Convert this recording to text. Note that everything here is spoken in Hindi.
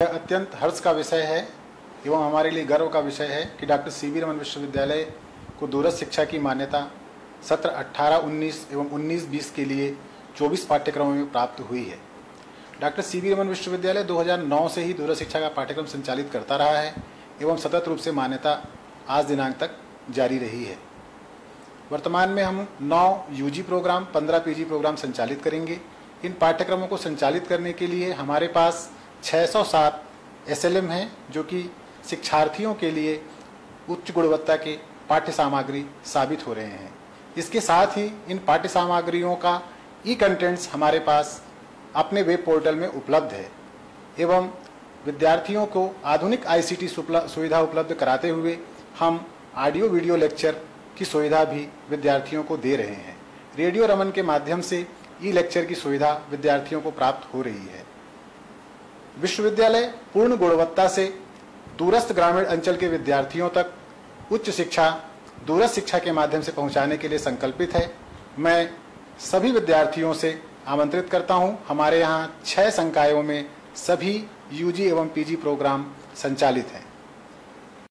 अत्यंत हर्ष का विषय है एवं हमारे लिए गर्व का विषय है कि डॉक्टर सीवी रमन विश्वविद्यालय को दूरस्थ शिक्षा की मान्यता सत्र 18-19 एवं 19-20 के लिए 24 पाठ्यक्रमों में प्राप्त हुई है। डॉक्टर सीवी रमन विश्वविद्यालय 2009 से ही दूरस्थ शिक्षा का पाठ्यक्रम संचालित करता रहा है एवं सतत रूप से मान्यता आज दिनांक तक जारी रही है। वर्तमान में हम 9 यूजी प्रोग्राम, 15 पीजी प्रोग्राम संचालित करेंगे। इन पाठ्यक्रमों को संचालित करने के लिए हमारे पास 607 एसएलएम हैं, जो कि शिक्षार्थियों के लिए उच्च गुणवत्ता के पाठ्य सामग्री साबित हो रहे हैं। इसके साथ ही इन पाठ्य सामग्रियों का कंटेंट्स हमारे पास अपने वेब पोर्टल में उपलब्ध है एवं विद्यार्थियों को आधुनिक आईसीटी सुविधा उपलब्ध कराते हुए हम ऑडियो वीडियो लेक्चर की सुविधा भी विद्यार्थियों को दे रहे हैं। रेडियो रमन के माध्यम से लेक्चर की सुविधा विद्यार्थियों को प्राप्त हो रही है। विश्वविद्यालय पूर्ण गुणवत्ता से दूरस्थ ग्रामीण अंचल के विद्यार्थियों तक उच्च शिक्षा दूरस्थ शिक्षा के माध्यम से पहुंचाने के लिए संकल्पित है। मैं सभी विद्यार्थियों से आमंत्रित करता हूं। हमारे यहाँ 6 संकायों में सभी यूजी एवं पीजी प्रोग्राम संचालित हैं।